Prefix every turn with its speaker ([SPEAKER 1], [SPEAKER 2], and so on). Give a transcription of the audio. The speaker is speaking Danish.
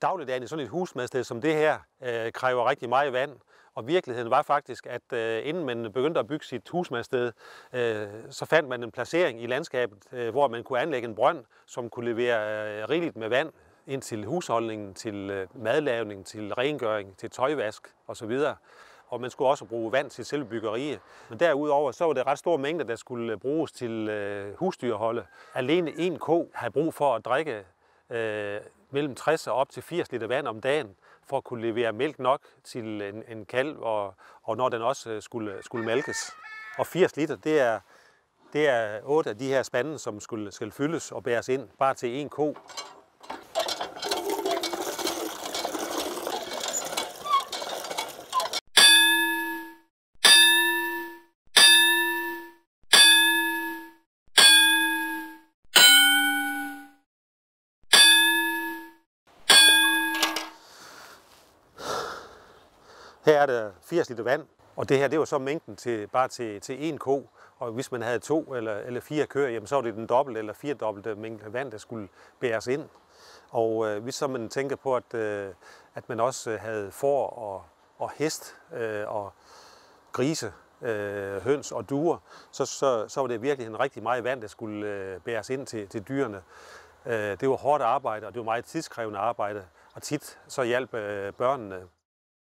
[SPEAKER 1] Dagligdagen i sådan et husmandssted som det her kræver rigtig meget vand. Og virkeligheden var faktisk, at inden man begyndte at bygge sit husmandssted, så fandt man en placering i landskabet, hvor man kunne anlægge en brønd, som kunne levere rigeligt med vand ind til husholdningen, til madlavning, til rengøring, til tøjvask osv. Og man skulle også bruge vand til selve byggeriet. Men derudover så var det ret store mængder, der skulle bruges til husdyrholde. Alene en ko havde brug for at drikke mellem 60 og op til 80 liter vand om dagen, for at kunne levere mælk nok til en kalv, og når den også skulle malkes. Og 80 liter, det er 8 af de her spande, som skal fyldes og bæres ind, bare til en ko. Her er der 80 liter vand, og det her det var så mængden bare til én ko. Og hvis man havde 2 eller 4 køer, jamen, så var det den dobbelte eller firedobbelte mængde vand, der skulle bæres ind. Og hvis så man tænker på, at man også havde får og hest og grise, høns og duer, så var det virkelig en rigtig meget vand, der skulle bæres ind til dyrene. Det var hårdt arbejde, og det var meget tidskrævende arbejde, og tit så hjalp børnene.